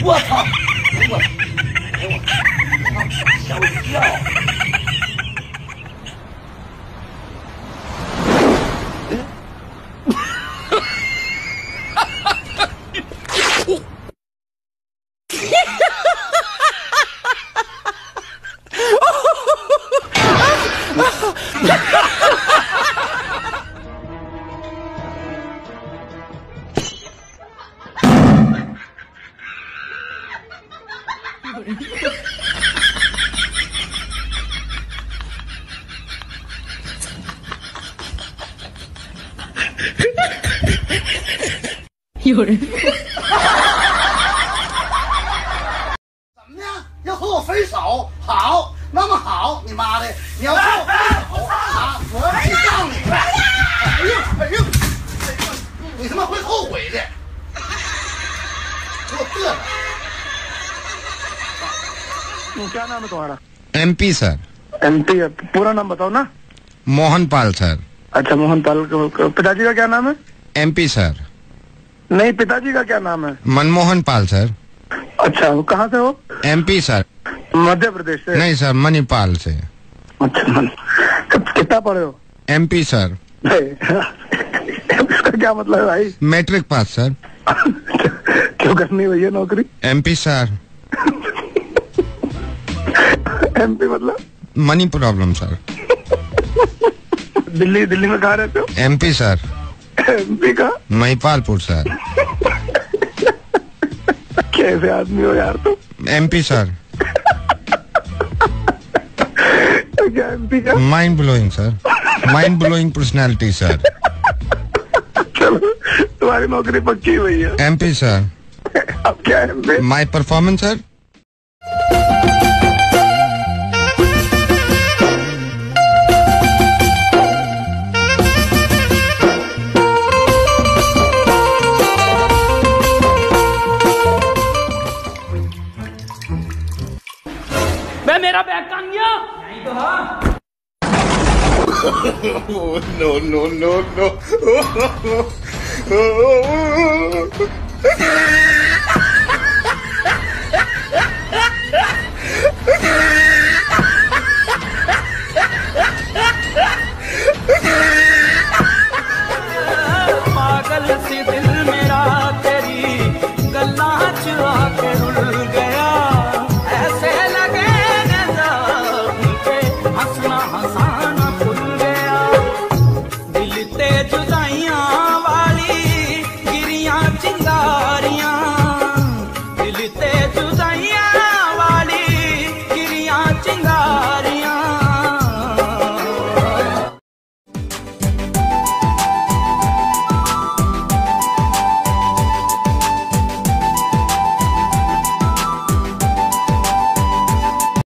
我操！吓我一跳！ 有人。 怎么样？要和我分手？好，那么好，你妈的！你要和我分手啊？我要去告你！哎呦！你他妈会后悔的！给我嘚瑟 क्या नाम है तुम्हारा? MP sir. MP है, पूरा नाम बताओ ना। मोहन पाल सर। अच्छा मोहन पाल। पिताजी का क्या नाम है? MP sir. नहीं, पिताजी का क्या नाम है? मनमोहन पाल सर। अच्छा, वो कहाँ से हो? MP sir. मध्य प्रदेश से? नहीं सर, मणिपाल से। अच्छा, कितना पढ़े हो? MP sir. इसका क्या मतलब है भाई? Matric pass sir. क्यों करनी हुई है नौकरी? MP sir. MP मतलब? Money problem sir. दिल्ली में कहाँ रहते हो? MP sir. MP का? महिपालपुर सर। कैसे आदमी हो यार तुम? MP sir. क्या MP का? Mind blowing sir. Mind blowing personality sir. चलो, तुम्हारी नौकरी पक्की हुई है। MP sir. अब क्या है MP? My performance sir. मेरा बैग कहाँ गया? नहीं तो हाँ। No no no no. पागल सी दिल मेरा तेरी गल्ला चुरा के रुल गया। ऐसे लगे हंसना हंसाना भूल गया। दिल ते जुदाइयां वाली गिरियां चिंगारियां